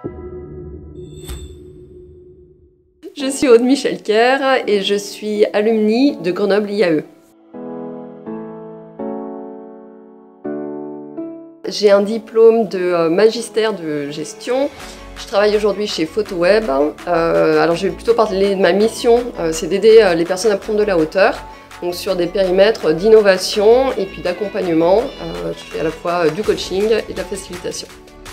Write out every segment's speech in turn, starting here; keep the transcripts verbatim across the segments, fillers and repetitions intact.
Je suis Aude Michelker et je suis alumni de Grenoble I A E. J'ai un diplôme de magistère de gestion. Je travaille aujourd'hui chez Photoweb. Euh, alors je vais plutôt parler de ma mission, euh, c'est d'aider les personnes à prendre de la hauteur, donc sur des périmètres d'innovation et puis d'accompagnement. Euh, je fais à la fois du coaching et de la facilitation.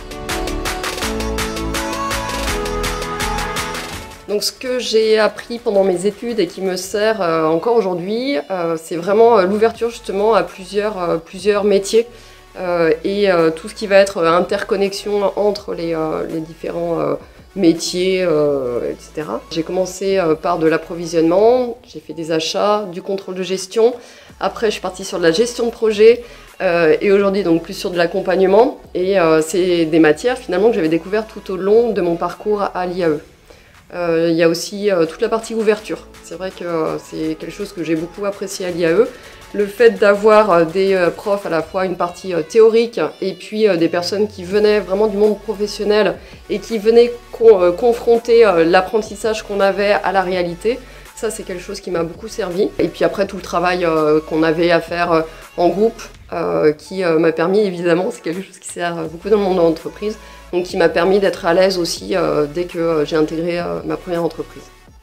Donc ce que j'ai appris pendant mes études et qui me sert euh, encore aujourd'hui, euh, c'est vraiment euh, l'ouverture justement à plusieurs, euh, plusieurs métiers euh, et euh, tout ce qui va être interconnexion entre les, euh, les différents euh, métiers, euh, et cetera. J'ai commencé euh, par de l'approvisionnement, j'ai fait des achats, du contrôle de gestion. Après, je suis partie sur de la gestion de projet euh, et aujourd'hui donc plus sur de l'accompagnement. Et euh, c'est des matières finalement que j'avais découvertes tout au long de mon parcours à l'I A E. Euh, il y a aussi euh, toute la partie ouverture. C'est vrai que euh, c'est quelque chose que j'ai beaucoup apprécié à l'I A E. Le fait d'avoir euh, des euh, profs à la fois une partie euh, théorique et puis euh, des personnes qui venaient vraiment du monde professionnel et qui venaient con euh, confronter euh, l'apprentissage qu'on avait à la réalité. Ça, c'est quelque chose qui m'a beaucoup servi. Et puis après, tout le travail euh, qu'on avait à faire euh, en groupe, euh, qui euh, m'a permis, évidemment, c'est quelque chose qui sert beaucoup dans le monde de l'entreprise, donc qui m'a permis d'être à l'aise aussi euh, dès que euh, j'ai intégré euh, ma première entreprise.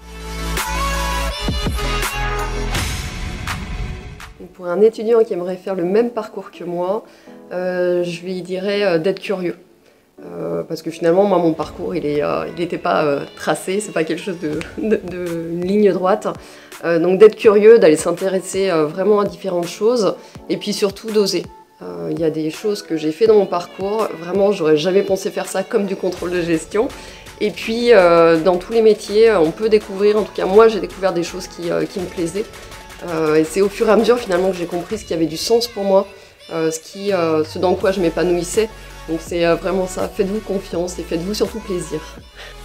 Donc pour un étudiant qui aimerait faire le même parcours que moi, euh, je lui dirais euh, d'être curieux. Euh, parce que finalement, moi, mon parcours, il n'était euh, pas euh, tracé, c'est pas quelque chose de, de, de une ligne droite. Euh, donc d'être curieux, d'aller s'intéresser euh, vraiment à différentes choses, et puis surtout d'oser. Il euh, y a des choses que j'ai fait dans mon parcours, vraiment, j'aurais jamais pensé faire ça comme du contrôle de gestion. Et puis, euh, dans tous les métiers, on peut découvrir, en tout cas moi, j'ai découvert des choses qui, euh, qui me plaisaient. Euh, et c'est au fur et à mesure, finalement, que j'ai compris ce qui avait du sens pour moi, euh, ce, qui, euh, ce dans quoi je m'épanouissais. Donc c'est vraiment ça, faites-vous confiance et faites-vous surtout plaisir.